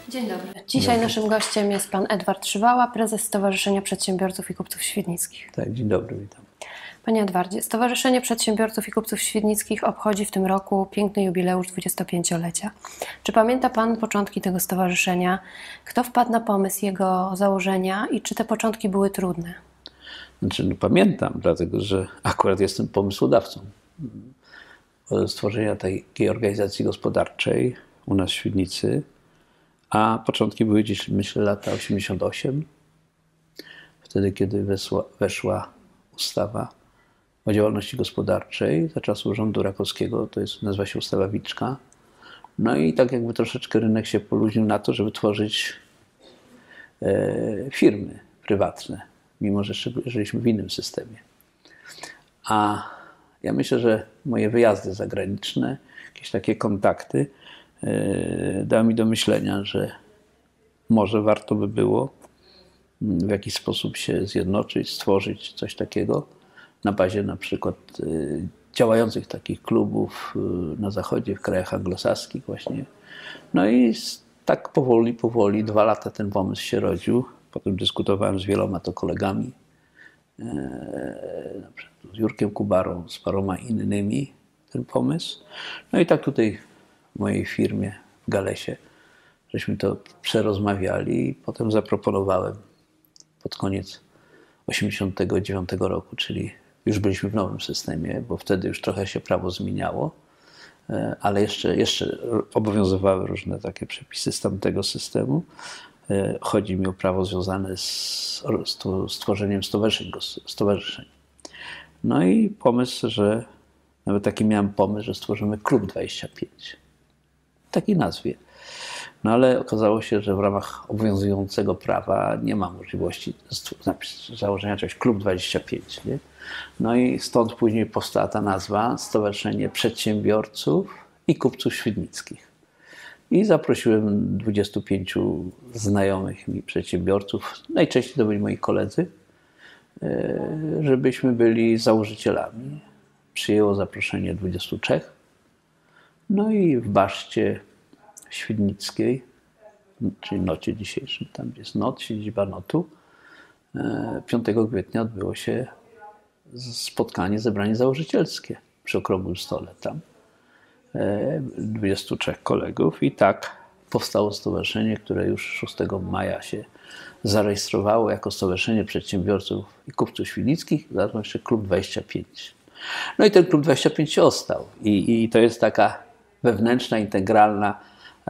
Dzień dobry. Dzisiaj naszym gościem jest pan Edward Szywała, prezes Stowarzyszenia Przedsiębiorców i Kupców Świdnickich. Tak, dzień dobry, witam. Panie Edwardzie, Stowarzyszenie Przedsiębiorców i Kupców Świdnickich obchodzi w tym roku piękny jubileusz 25-lecia. Czy pamięta pan początki tego stowarzyszenia? Kto wpadł na pomysł jego założenia i czy te początki były trudne? Pamiętam, dlatego że akurat jestem pomysłodawcą stworzenia takiej organizacji gospodarczej u nas w Świdnicy, a początki były gdzieś, myślę, lata 88, wtedy, kiedy weszła ustawa o działalności gospodarczej za czasów rządu Rakowskiego, nazywa się ustawa Wiczka. No i tak jakby troszeczkę rynek się poluźnił na to, żeby tworzyć firmy prywatne, mimo że żyliśmy w innym systemie. A ja myślę, że moje wyjazdy zagraniczne, jakieś takie kontakty dały mi do myślenia, że może warto by było w jakiś sposób się zjednoczyć, stworzyć coś takiego na bazie na przykład działających takich klubów na zachodzie, w krajach anglosaskich właśnie. No i tak powoli, 2 lata ten pomysł się rodził. Potem dyskutowałem z wieloma to kolegami, na przykład z Jurkiem Kubarą, z paroma innymi ten pomysł. No i tak tutaj w mojej firmie w Galesie żeśmy to przerozmawiali i potem zaproponowałem pod koniec 89 roku, czyli już byliśmy w nowym systemie, bo wtedy już trochę się prawo zmieniało, ale jeszcze obowiązywały różne takie przepisy z tamtego systemu. Chodzi mi o prawo związane z stworzeniem stowarzyszeń. No i pomysł, że nawet taki miałem pomysł, że stworzymy Klub 25. W takiej nazwie. No ale okazało się, że w ramach obowiązującego prawa nie ma możliwości założenia czegoś Klub 25. Nie? No i stąd później powstała ta nazwa Stowarzyszenie Przedsiębiorców i Kupców Świdnickich. I zaprosiłem 25 znajomych mi przedsiębiorców, najczęściej to byli moi koledzy, żebyśmy byli założycielami. Przyjęło zaproszenie 23. No i w Baszcie Świdnickiej, czyli Nocie dzisiejszym, tam gdzie jest NOT, siedziba NOT-u, 5 kwietnia odbyło się spotkanie, zebranie założycielskie przy okrągłym stole tam. 23 kolegów i tak powstało stowarzyszenie, które już 6 maja się zarejestrowało jako Stowarzyszenie Przedsiębiorców i Kupców Świdnickich, zatem jeszcze Klub 25. No i ten Klub 25 się ostał i to jest taka wewnętrzna, integralna,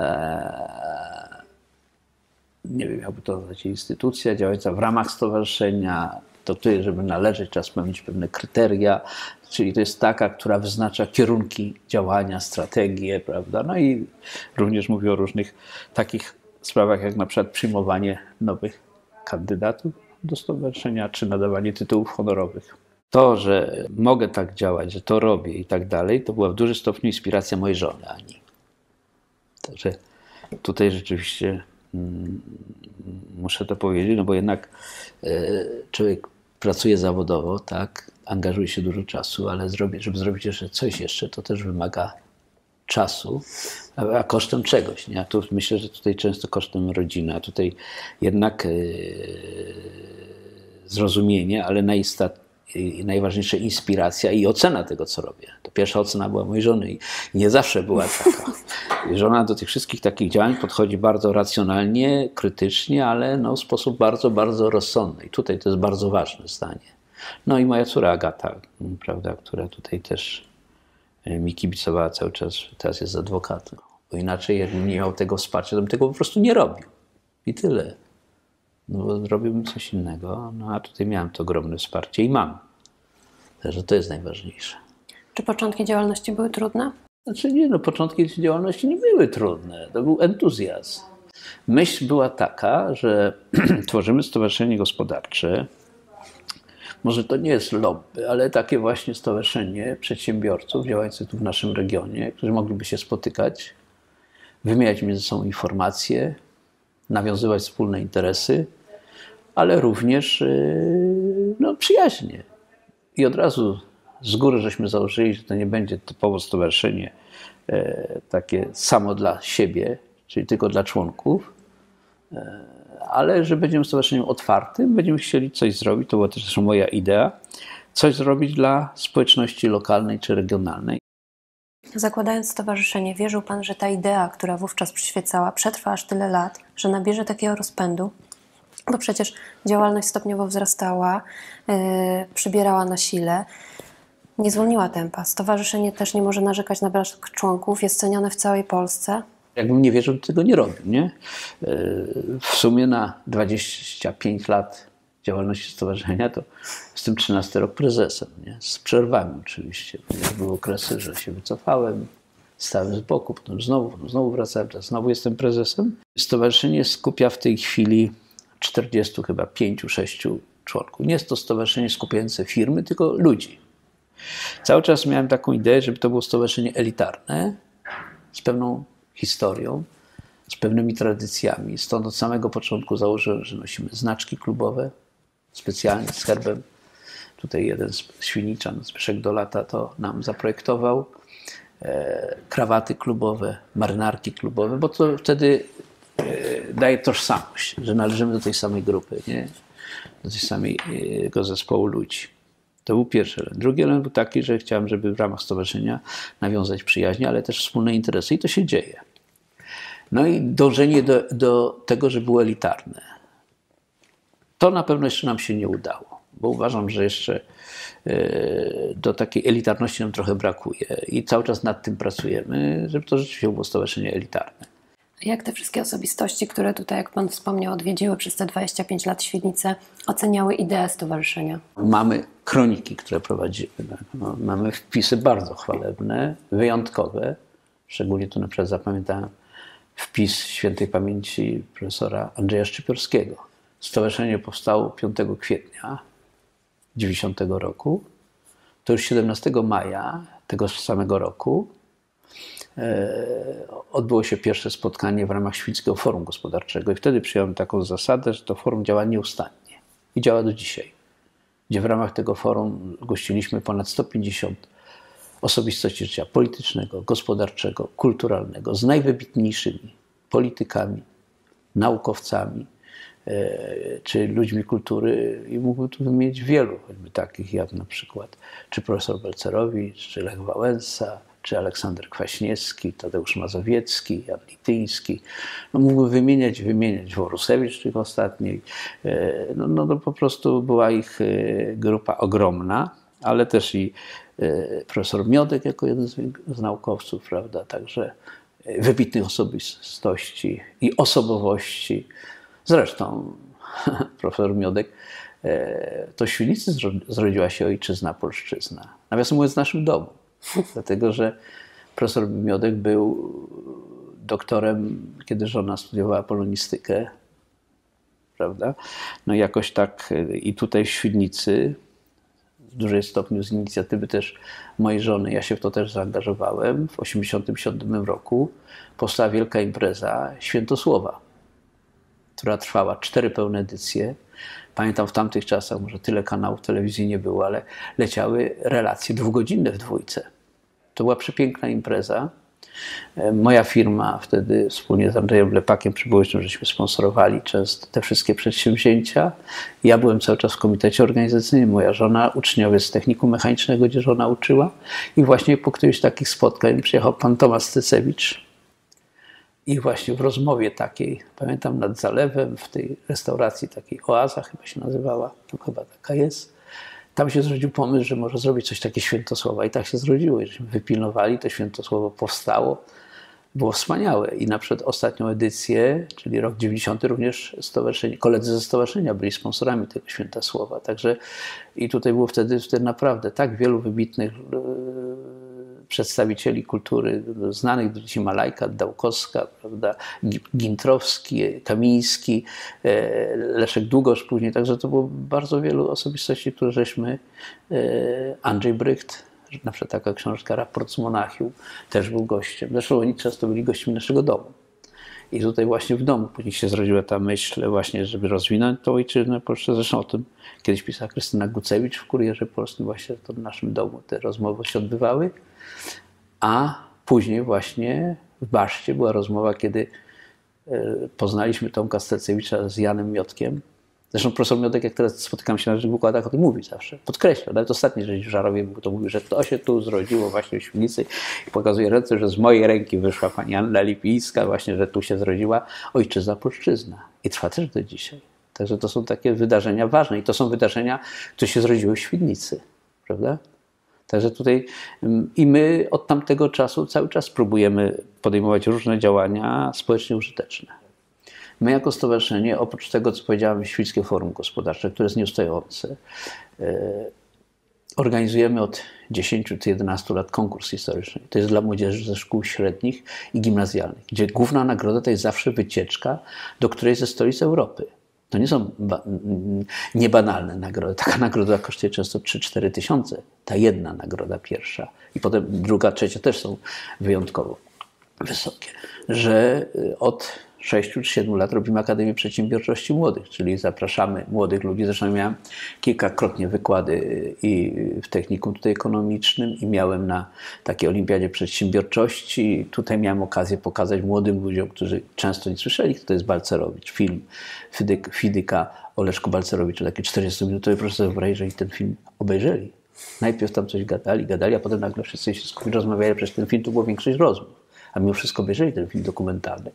nie wiem jakby to nazwać, instytucja działająca w ramach stowarzyszenia. To tutaj, żeby należeć, trzeba spełnić pewne kryteria, czyli to jest taka, która wyznacza kierunki działania, strategie, prawda? No i również mówi o różnych takich sprawach, jak na przykład przyjmowanie nowych kandydatów do stowarzyszenia, czy nadawanie tytułów honorowych. To, że mogę tak działać, że to robię i tak dalej, to była w dużym stopniu inspiracja mojej żony Ani. Także tutaj rzeczywiście muszę to powiedzieć, no bo jednak człowiek pracuje zawodowo, tak, angażuje się dużo czasu, ale żeby zrobić jeszcze coś to też wymaga czasu, a kosztem czegoś. Nie? Ja tu myślę, że tutaj często kosztem rodziny, a tutaj jednak zrozumienie, ale najważniejsza inspiracja i ocena tego, co robię. To pierwsza ocena była mojej żony i nie zawsze była taka. Żona do tych wszystkich takich działań podchodzi bardzo racjonalnie, krytycznie, ale no, w sposób bardzo, bardzo rozsądny. I tutaj to jest bardzo ważne zdanie. No i moja córa Agata, prawda, która tutaj też mi kibicowała cały czas, teraz jest adwokatem. Bo inaczej, jakbym nie miał tego wsparcia, to bym tego po prostu nie robił. I tyle. No bo zrobiłbym coś innego, no a tutaj miałem to ogromne wsparcie i mam. Także to jest najważniejsze. Czy początki działalności były trudne? Znaczy nie, no początki działalności nie były trudne. To był entuzjazm. Myśl była taka, że tworzymy stowarzyszenie gospodarcze. Może to nie jest lobby, ale takie właśnie stowarzyszenie przedsiębiorców działających tu w naszym regionie, którzy mogliby się spotykać, wymieniać między sobą informacje, nawiązywać wspólne interesy, ale również no, przyjaźnie. I od razu z góry żeśmy założyli, że to nie będzie typowo stowarzyszenie takie samo dla siebie, czyli tylko dla członków, ale że będziemy stowarzyszeniem otwartym, będziemy chcieli coś zrobić, to była też moja idea, coś zrobić dla społeczności lokalnej czy regionalnej. Zakładając stowarzyszenie, wierzył Pan, że ta idea, która wówczas przyświecała, przetrwa aż tyle lat, że nabierze takiego rozpędu? Bo przecież działalność stopniowo wzrastała, przybierała na sile, nie zwolniła tempa. Stowarzyszenie też nie może narzekać na brak członków, jest cenione w całej Polsce. Jakbym nie wierzył, to tego nie robił, nie? W sumie na 25 lat działalności stowarzyszenia to jestem 13 rok prezesem, nie? Z przerwami oczywiście. Były okresy, że się wycofałem, stałem z boku, potem znowu wracałem, teraz znowu jestem prezesem. Stowarzyszenie skupia w tej chwili 40 chyba 5-6 członków. Nie jest to stowarzyszenie skupiające firmy, tylko ludzi. Cały czas miałem taką ideę, żeby to było stowarzyszenie elitarne, z pewną historią, z pewnymi tradycjami. Stąd od samego początku założyłem, że nosimy znaczki klubowe, specjalnie z herbem. Tutaj jeden z Świniczan, Zbyszek Dolata, to nam zaprojektował. Krawaty klubowe, marynarki klubowe, bo to wtedy daje tożsamość, że należymy do tej samej grupy, nie? Do tej samego zespołu ludzi. To był pierwszy element. Drugi element był taki, że chciałem, żeby w ramach stowarzyszenia nawiązać przyjaźnie, ale też wspólne interesy i to się dzieje. No i dążenie do tego, żeby było elitarne. To na pewno jeszcze nam się nie udało, bo uważam, że jeszcze do takiej elitarności nam trochę brakuje i cały czas nad tym pracujemy, żeby to rzeczywiście było stowarzyszenie elitarne. Jak te wszystkie osobistości, które tutaj, jak Pan wspomniał, odwiedziły przez te 25 lat Świdnicę, oceniały ideę stowarzyszenia? Mamy kroniki, które prowadzimy. No, mamy wpisy bardzo chwalebne, wyjątkowe. Szczególnie tu na przykład zapamiętałem wpis świętej pamięci profesora Andrzeja Szczypiorskiego. Stowarzyszenie powstało 5 kwietnia 90 roku. To już 17 maja tego samego roku odbyło się pierwsze spotkanie w ramach Świdnickiego Forum Gospodarczego i wtedy przyjąłem taką zasadę, że to forum działa nieustannie i działa do dzisiaj, gdzie w ramach tego forum gościliśmy ponad 150 osobistości życia politycznego, gospodarczego, kulturalnego z najwybitniejszymi politykami, naukowcami czy ludźmi kultury i mógłbym tu wymienić wielu, choćby takich jak na przykład czy profesor Balcerowicz, czy Lech Wałęsa, czy Aleksander Kwaśniewski, Tadeusz Mazowiecki, Jan Lityński. No, mógłbym wymieniać Worusewicz, tych ostatniej. No po prostu była ich grupa ogromna, ale też i profesor Miodek jako jeden z naukowców, prawda, także wybitnych osobistości i osobowości. Zresztą profesor Miodek, to w Świdnicy zrodziła się ojczyzna, polszczyzna. Nawiasem mówiąc, w naszym domu. Dlatego, że profesor Miodek był doktorem, kiedy żona studiowała polonistykę, prawda? No jakoś tak i tutaj w Świdnicy, w dużej stopniu z inicjatywy też mojej żony, ja się w to też zaangażowałem. W 1987 roku powstała wielka impreza Świętosłowa, która trwała 4 pełne edycje. Pamiętam w tamtych czasach, może tyle kanałów telewizji nie było, ale leciały relacje 2-godzinne w dwójce. To była przepiękna impreza. Moja firma wtedy wspólnie z Andrzejem Lepakiem Przybyłecznym, żeśmy sponsorowali często te wszystkie przedsięwzięcia. Ja byłem cały czas w komitecie organizacyjnym, moja żona, uczniowie z technikum mechanicznego, gdzie żona uczyła. I właśnie po którymś z takich spotkań przyjechał pan Tomasz Stycewicz. I właśnie w rozmowie takiej, pamiętam nad zalewem, w tej restauracji takiej Oaza chyba się nazywała, to chyba taka jest, tam się zrodził pomysł, że może zrobić coś takiego Świętosława. I tak się zrodziło. Żeśmy wypilnowali, to Świętosławo powstało. Było wspaniałe. I na przykład ostatnią edycję, czyli rok 90, również koledzy ze stowarzyszenia byli sponsorami tego Świętosława. Także i tutaj było wtedy naprawdę tak wielu wybitnych przedstawicieli kultury, znanych do dzisiaj Malajka, Dałkowska, prawda, Gintrowski, Kamiński, Leszek Długosz później, także to było bardzo wielu osobistości, które żeśmy, Andrzej Brycht, na przykład taka książka Raport z Monachium, też był gościem. Zresztą oni często byli gośćmi naszego domu. I tutaj właśnie w domu później się zrodziła ta myśl właśnie, żeby rozwinąć tą ojczyznę polską. Zresztą o tym kiedyś pisała Krystyna Gucewicz w Kurierze Polskim, właśnie to w naszym domu te rozmowy się odbywały. A później właśnie w Baszcie była rozmowa, kiedy poznaliśmy Tomka Stelcewicza z Janem Miotkiem. Zresztą profesor Miotek, jak teraz spotykam się na naszych wykładach, o tym mówi zawsze. Podkreśla. Nawet ostatni rzecz w Żarowie to mówi, że to się tu zrodziło właśnie w Świdnicy i pokazuje ręce, że z mojej ręki wyszła pani Anna Lipińska, właśnie, że tu się zrodziła ojczyzna, polszczyzna. I trwa też do dzisiaj. Także to są takie wydarzenia ważne i to są wydarzenia, które się zrodziły w Świdnicy. Prawda? Także tutaj i my od tamtego czasu cały czas próbujemy podejmować różne działania społecznie użyteczne. My jako stowarzyszenie, oprócz tego, co powiedziałem, Świdnickie Forum Gospodarcze, które jest nieustające, organizujemy od 10 czy 11 lat konkurs historyczny. To jest dla młodzieży ze szkół średnich i gimnazjalnych, gdzie główna nagroda to jest zawsze wycieczka do którejś ze stolic Europy. To nie są niebanalne nagrody. Taka nagroda kosztuje często 3-4 tysiące. Ta jedna nagroda pierwsza. I potem druga, trzecia też są wyjątkowo wysokie. Że od 6 czy 7 lat robimy Akademię Przedsiębiorczości Młodych, czyli zapraszamy młodych ludzi. Zresztą miałem kilkakrotnie wykłady i w technikum tutaj ekonomicznym i miałem na takiej Olimpiadzie Przedsiębiorczości. Tutaj miałem okazję pokazać młodym ludziom, którzy często nie słyszeli, kto to jest Balcerowicz. Film Fidyka o Leszku Balcerowiczu, taki 40-minutowy. Proszę sobie wyobrazić, że oni ten film obejrzeli. Najpierw tam coś gadali, a potem nagle wszyscy się skupili, rozmawiali, przecież ten film to było większość rozmów. A mimo wszystko obejrzeli ten film dokumentalny.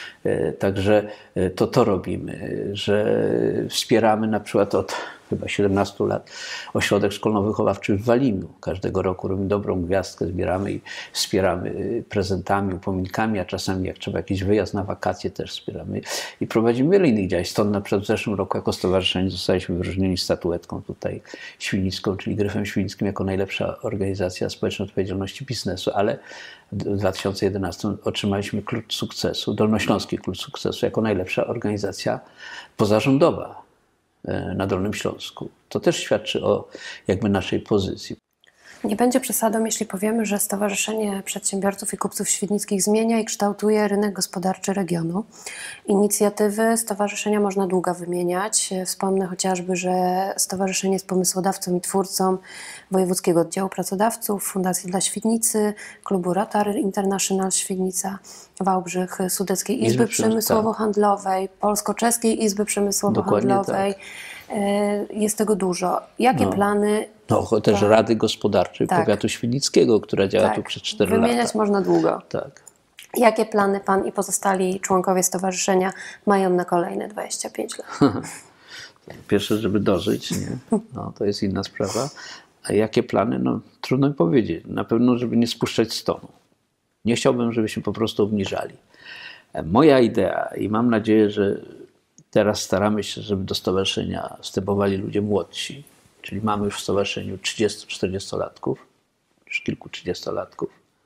Także to robimy, że wspieramy na przykład od chyba 17 lat ośrodek szkolno-wychowawczy w Walimiu. Każdego roku robimy dobrą gwiazdkę, zbieramy i wspieramy prezentami, upominkami, a czasami jak trzeba jakiś wyjazd na wakacje też wspieramy. I prowadzimy wiele innych działań. Stąd na przykład w zeszłym roku jako stowarzyszenie zostaliśmy wyróżnieni statuetką tutaj świdnicką, czyli Gryfem Świdnickim jako najlepsza organizacja społecznej odpowiedzialności biznesu, ale w 2011 otrzymaliśmy klucz sukcesu, Dolnośląski Klucz Sukcesu jako najlepsza organizacja pozarządowa na Dolnym Śląsku. To też świadczy o jakby naszej pozycji. Nie będzie przesadą, jeśli powiemy, że Stowarzyszenie Przedsiębiorców i Kupców Świdnickich zmienia i kształtuje rynek gospodarczy regionu. Inicjatywy stowarzyszenia można długo wymieniać. Wspomnę chociażby, że stowarzyszenie jest pomysłodawcą i twórcą Wojewódzkiego Oddziału Pracodawców, Fundacji dla Świdnicy, Klubu Rotary International Świdnica, Wałbrzych, Sudeckiej Izby Przemysłowo-Handlowej, Polsko-Czeskiej Izby Przemysłowo-Handlowej. Tak. Jest tego dużo. Jakie plany? No, też Rady Gospodarczej Powiatu Świdnickiego, która działa tu przez 4 lata. Wymieniać można długo. Tak. Jakie plany Pan i pozostali członkowie stowarzyszenia mają na kolejne 25 lat? Pierwsze, żeby dożyć, nie? No, to jest inna sprawa. A jakie plany? No, trudno mi powiedzieć. Na pewno, żeby nie spuszczać stonu. Nie chciałbym, żebyśmy po prostu obniżali. Moja idea i mam nadzieję, że teraz staramy się, żeby do stowarzyszenia wstępowali ludzie młodsi, czyli mamy już w stowarzyszeniu 30-40-latków, już kilku 30-latków,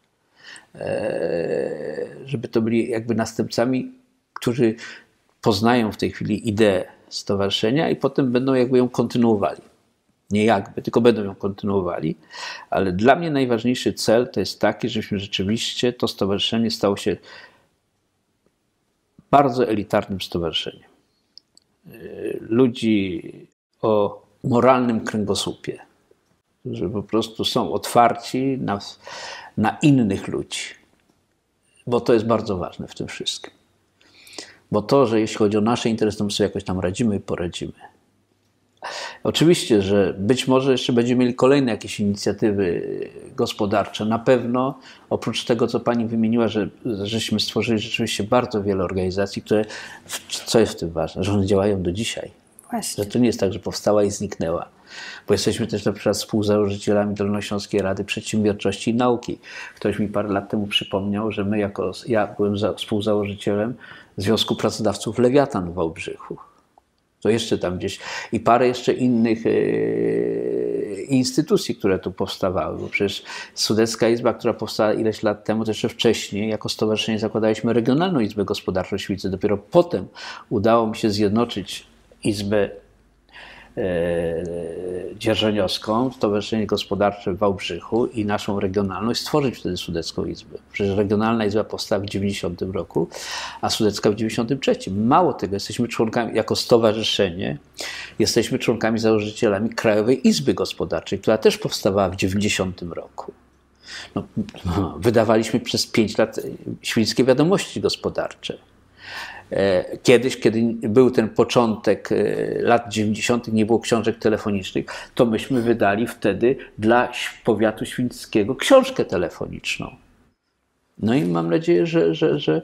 żeby to byli jakby następcami, którzy poznają w tej chwili ideę stowarzyszenia i potem będą jakby ją kontynuowali. Nie jakby, tylko będą ją kontynuowali, ale dla mnie najważniejszy cel to jest taki, żebyśmy rzeczywiście to stowarzyszenie stało się bardzo elitarnym stowarzyszeniem. Ludzi o moralnym kręgosłupie, którzy po prostu są otwarci na innych ludzi, bo to jest bardzo ważne w tym wszystkim. Bo to, że jeśli chodzi o nasze interesy, to my sobie jakoś tam radzimy i poradzimy. Oczywiście, że być może jeszcze będziemy mieli kolejne jakieś inicjatywy gospodarcze. Na pewno, oprócz tego, co Pani wymieniła, żeśmy stworzyli rzeczywiście bardzo wiele organizacji, które, co jest w tym ważne, że one działają do dzisiaj. Właśnie. Że to nie jest tak, że powstała i zniknęła. Bo jesteśmy też na przykład współzałożycielami Dolnośląskiej Rady Przedsiębiorczości i Nauki. Ktoś mi parę lat temu przypomniał, że ja byłem współzałożycielem Związku Pracodawców Lewiatan w Wałbrzychu. To jeszcze tam gdzieś i parę jeszcze innych instytucji, które tu powstawały. Bo przecież Sudecka Izba, która powstała ileś lat temu, to jeszcze wcześniej, jako stowarzyszenie zakładaliśmy Regionalną Izbę Gospodarczą Świdnicy. Dopiero potem udało mi się zjednoczyć Izbę Dzierżoniowską, Stowarzyszenie Gospodarcze w Wałbrzychu i naszą regionalną i stworzyć wtedy Sudecką Izbę. Przecież Regionalna Izba powstała w 90 roku, a Sudecka w 93. Mało tego, jesteśmy członkami, jako stowarzyszenie, jesteśmy członkami założycielami Krajowej Izby Gospodarczej, która też powstawała w 90 roku. Wydawaliśmy przez 5 lat Świdnickie Wiadomości Gospodarcze. Kiedyś, kiedy był ten początek lat 90., nie było książek telefonicznych, to myśmy wydali wtedy dla powiatu świdnickiego książkę telefoniczną. No i mam nadzieję, że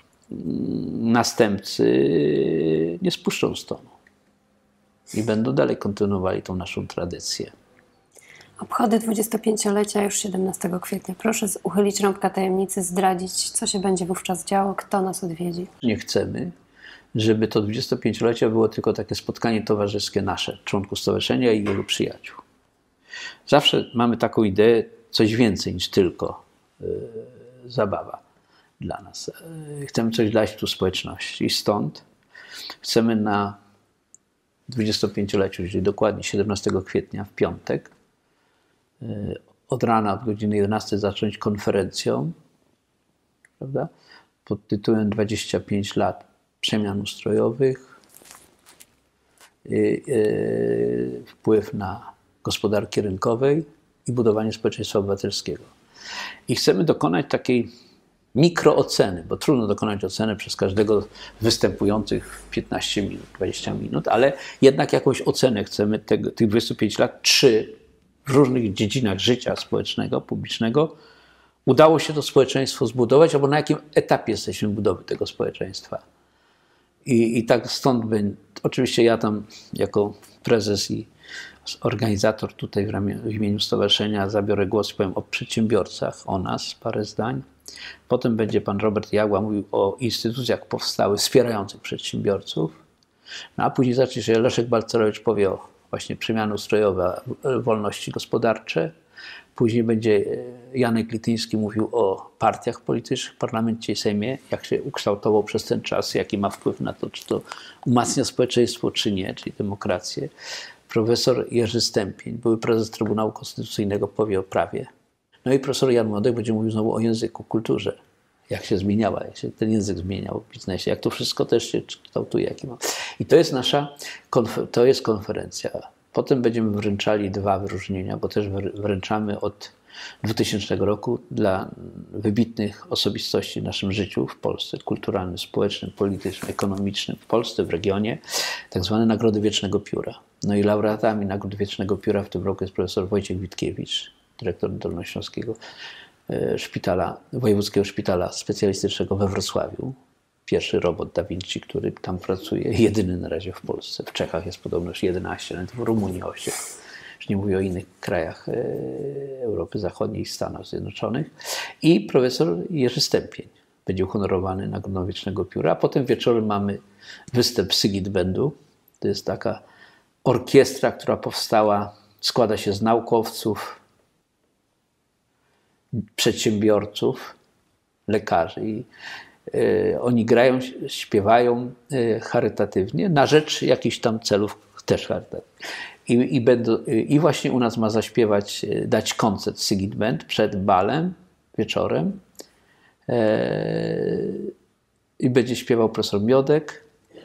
następcy nie spuszczą z tonu i będą dalej kontynuowali tą naszą tradycję. Obchody 25-lecia już 17 kwietnia. Proszę uchylić rąbka tajemnicy, zdradzić, co się będzie wówczas działo, kto nas odwiedzi. Nie chcemy, żeby to 25-lecie było tylko takie spotkanie towarzyskie nasze, członków stowarzyszenia i wielu przyjaciół. Zawsze mamy taką ideę, coś więcej niż tylko zabawa dla nas. Chcemy coś dać tu społeczności i stąd chcemy na 25-leciu, czyli dokładnie 17 kwietnia w piątek, od rana, od godziny 11 zacząć konferencją, prawda, pod tytułem 25 lat przemian ustrojowych, wpływ na gospodarkę rynkowej i budowanie społeczeństwa obywatelskiego. I chcemy dokonać takiej mikrooceny, bo trudno dokonać oceny przez każdego występujących w 15 minut, 20 minut, ale jednak jakąś ocenę chcemy tych 25 lat, czy w różnych dziedzinach życia społecznego, publicznego udało się to społeczeństwo zbudować, albo na jakim etapie jesteśmy budowy tego społeczeństwa. I tak stąd, oczywiście ja tam jako prezes i organizator tutaj w imieniu stowarzyszenia zabiorę głos, powiem o przedsiębiorcach, o nas, parę zdań. Potem będzie pan Robert Jagła mówił o instytucjach powstałych, wspierających przedsiębiorców. No a później zacznie się Leszek Balcerowicz powie o właśnie przemiany ustrojowe, wolności gospodarcze. Później będzie Janek Lityński mówił o partiach politycznych w parlamencie i Sejmie, jak się ukształtował przez ten czas, jaki ma wpływ na to, czy to umacnia społeczeństwo, czy nie, czyli demokrację. Profesor Jerzy Stępień, były prezes Trybunału Konstytucyjnego, powie o prawie. No i profesor Jan Młodek będzie mówił znowu o języku, kulturze. Jak się zmieniała, jak się ten język zmieniał w biznesie, jak to wszystko też się kształtuje. Jaki ma. I to jest to jest konferencja. Potem będziemy wręczali 2 wyróżnienia, bo też wręczamy od 2000 roku dla wybitnych osobistości w naszym życiu w Polsce, kulturalnym, społecznym, politycznym, ekonomicznym, w Polsce, w regionie, tak zwane Nagrody Wiecznego Pióra. No i laureatami Nagród Wiecznego Pióra w tym roku jest profesor Wojciech Witkiewicz, dyrektor Dolnośląskiego Wojewódzkiego Szpitala Specjalistycznego we Wrocławiu. Pierwszy robot Da Vinci, który tam pracuje, jedyny na razie w Polsce. W Czechach jest podobno już 11, nawet w Rumunii 8. Już nie mówię o innych krajach Europy Zachodniej i Stanach Zjednoczonych. I profesor Jerzy Stępień będzie uhonorowany Nagrodą Wiecznego Pióra. A potem wieczorem mamy występ Sygit Bendu. To jest taka orkiestra, która powstała, składa się z naukowców, przedsiębiorców, lekarzy. I oni grają, śpiewają charytatywnie na rzecz jakichś tam celów też charytatywnych. I właśnie u nas ma zaśpiewać, dać koncert Sygit Band przed balem wieczorem. I będzie śpiewał profesor Miodek.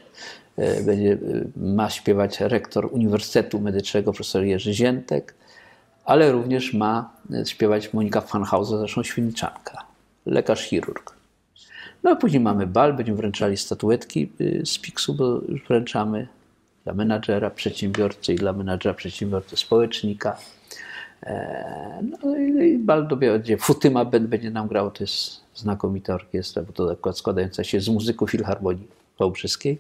Ma śpiewać rektor Uniwersytetu Medycznego profesor Jerzy Ziętek, ale również ma śpiewać Monika Fanhauser, zresztą świdniczanka, lekarz chirurg. No a później mamy bal, będziemy wręczali statuetki z PIKS-u, bo już wręczamy dla menadżera, przedsiębiorcy i dla menadżera, przedsiębiorcy, społecznika. No i bal będzie Futyma będzie nam grał, to jest znakomita orkiestra, bo to akurat składająca się z muzyków Filharmonii Wałbrzyskiej.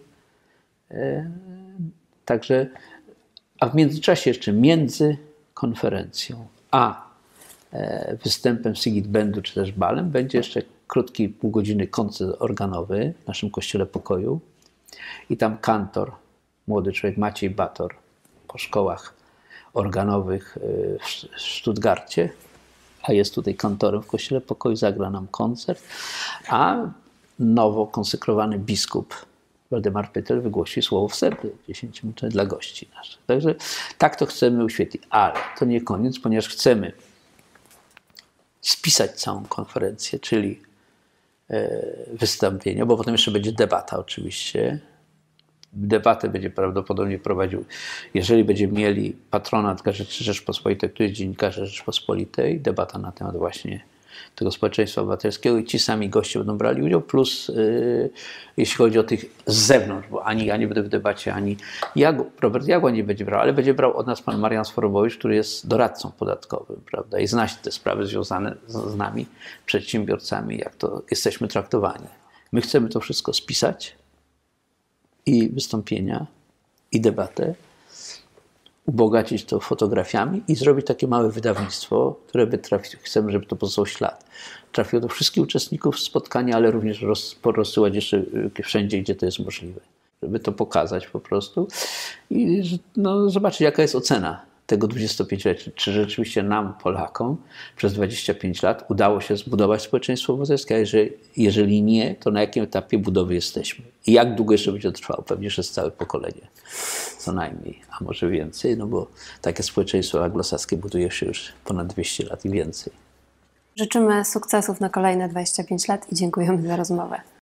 Także, a w międzyczasie jeszcze między konferencją a występem Sygit Bendu czy też balem będzie jeszcze krótki, pół godziny koncert organowy w naszym kościele pokoju i tam kantor, młody człowiek Maciej Bator po szkołach organowych w Stuttgarcie, a jest tutaj kantorem w kościele pokoju, zagra nam koncert, a nowo konsekrowany biskup Waldemar Pytel wygłosi słowo wstępne 10-minutowe dla gości naszych. Także tak to chcemy uświetlić. Ale to nie koniec, ponieważ chcemy spisać całą konferencję, czyli wystąpienia, bo potem jeszcze będzie debata oczywiście. Debatę będzie prawdopodobnie prowadził, jeżeli będziemy mieli patronat Gazety Rzeczpospolitej, który jest Dziennikarze Rzeczpospolitej, debata na temat właśnie tego społeczeństwa obywatelskiego i ci sami goście będą brali udział, plus jeśli chodzi o tych z zewnątrz, bo ani ja nie będę w debacie, ani Robert Jagła nie będzie brał, ale będzie brał od nas pan Marian Sforobowicz, który jest doradcą podatkowym, prawda, i zna się te sprawy związane z nami, przedsiębiorcami, jak to jesteśmy traktowani. My chcemy to wszystko spisać i wystąpienia, i debatę, ubogacić to fotografiami i zrobić takie małe wydawnictwo, które by trafiło, chcemy, żeby to pozostał ślad. Trafiło do wszystkich uczestników spotkania, ale również porozsyłać jeszcze wszędzie, gdzie to jest możliwe. Żeby to pokazać po prostu i no, zobaczyć, jaka jest ocena tego 25-lecia. Czy rzeczywiście nam, Polakom, przez 25 lat udało się zbudować społeczeństwo obywatelskie, a jeżeli nie, to na jakim etapie budowy jesteśmy? I jak długo jeszcze będzie trwało? Pewnie jeszcze całe pokolenie, co najmniej, a może więcej, no bo takie społeczeństwo anglosaskie buduje się już ponad 200 lat i więcej. Życzymy sukcesów na kolejne 25 lat i dziękujemy za rozmowę.